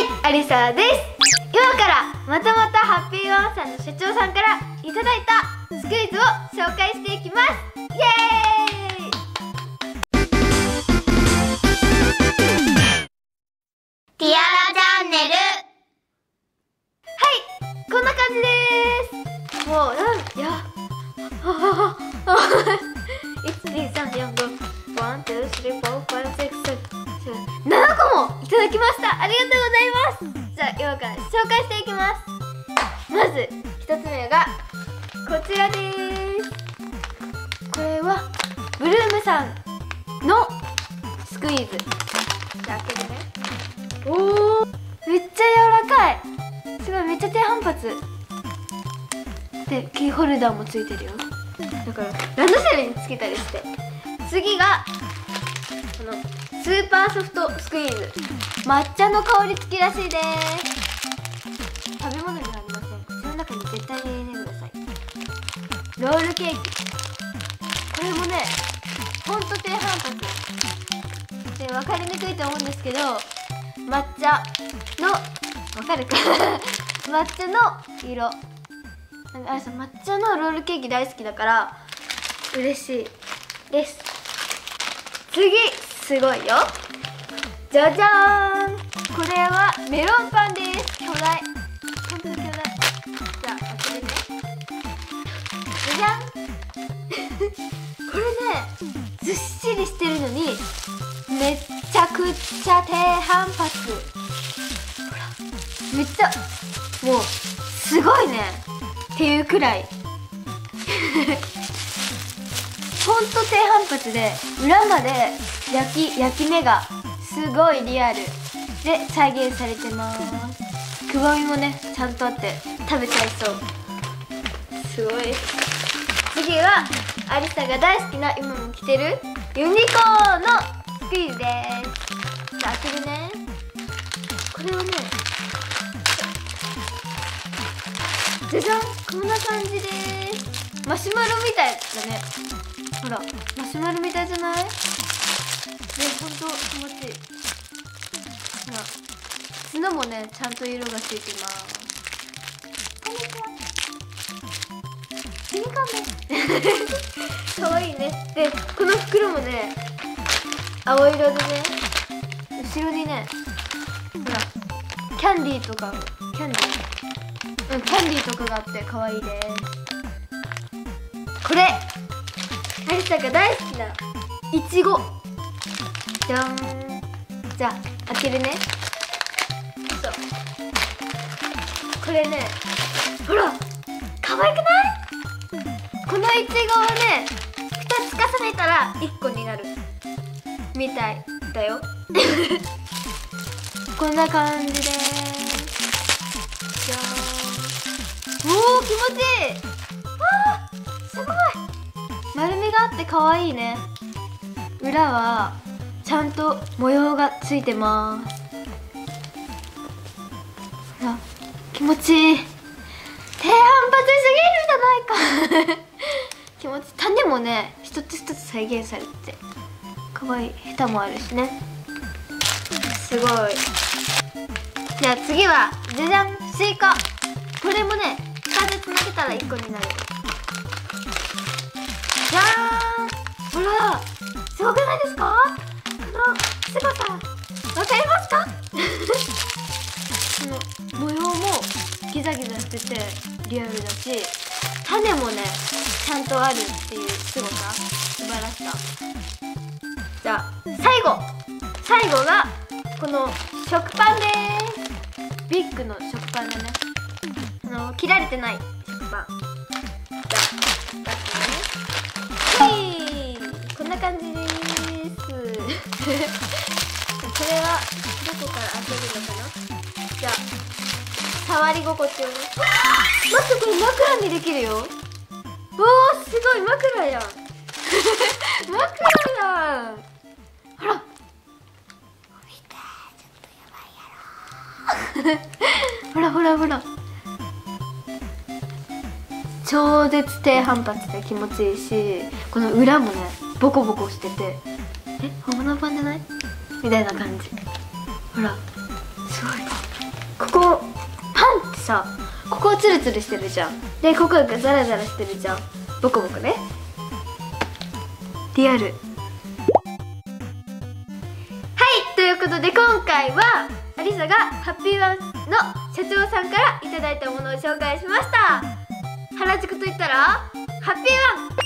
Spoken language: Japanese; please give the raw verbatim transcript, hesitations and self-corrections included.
アリサです。今からまたまたハッピーワンさんの社長さんからいただいたスクイズを紹介していきます。イエーイ。 ティアラチャンネル。 はい、こんな感じです。もうなんいやいち、に、さん、よん、ご、ワン、ツー、スリー、フォー、ファイブ、シックス、セブン、ななこもいただきました。ありがとうございます。じゃあ今から紹介していきます。まずひとつめがこちらです。これはブルームさんのスクイーズ。じゃあ開けてね。おお、めっちゃ柔らかい。すごい、めっちゃ低反発で、キーホルダーもついてるよ。だからランドセルにつけたりして。次がこのスーパーソフトスクイーズ、抹茶の香り付きらしいです。食べ物にはありません。こちらの中に絶対に入れてください。ロールケーキ、これもねほんと低反発で分かりにくいと思うんですけど、抹茶の分かるか抹茶の色、あれさ、抹茶のロールケーキ大好きだから嬉しいです。次すごいよ。じゃじゃーん、これはメロンパンです。巨大、本当に巨大。じゃあ開けてね。じゃじゃんこれねずっしりしてるのにめっちゃくちゃ低反発。ほらめっちゃもうすごいねっていうくらいほんと低反発で、裏まで焼き焼き目がすごいリアルで再現されてます。くぼみもねちゃんとあって食べちゃいそう。すごい。次はアリサが大好きな、今も着てるユニコーンのスクイーズです。じゃあ開けるね。これをね、じゃじゃん、こんな感じです。マシュマロみたいだね。ほらマシュマロみたいじゃない？ね、ほんと気持ちいい。ほら角もねちゃんと色がついてます。こんにちは、ユニコーンですかわいいね。でこの袋もね青色でね、後ろにねほらキャンディーとか、キャンディーうんキャンディーとかがあってかわいいです。これアリサが大好きないちご。じゃん。じゃあ開けるね。そう、これねほら可愛くない？このいちごをねふたつ重ねたらいっこになるみたいだよこんな感じです。じゃーん。おー気持ちいい。あーすごい、丸みがあって可愛いね。裏はちゃんと模様がついてます。ほら気持ちいい。低反発すぎるじゃないか気持ちいい。種もね一つ一つ再現されてて可愛い。ヘタもあるしね、すごい。じゃあ次はじゃじゃん、スイカ。これもねふたつつなげたらいっこになる。じゃーん、ほらすごくないですか？このすごさわかりますかこの模様もギザギザしててリアルだし、種もねちゃんとあるっていうすごさ、素晴らしさ。じゃあ最後最後がこの食パンです。ビッグの食パンだね。あの切られてない食パン。じゃあ出すね。こんな感じですこれはどこから開けるのかな。じゃあ触り心地をね。待って、これ枕にできるよ。おーすごい、枕やん枕やん。ほら見て、ちょっとやばいやろほらほらほら、超絶低反発で気持ちいいし、この裏もねボコボコしてて、え、本物パンじゃないみたいな感じ。ほらすごいここパンってさ、ここツルツルしてるじゃん。でここがザラザラしてるじゃん。ボコボコね。リアル。はい、ということで今回はアリサがハッピーワンの社長さんからいただいたものを紹介しました。原宿といったらハッピーワン。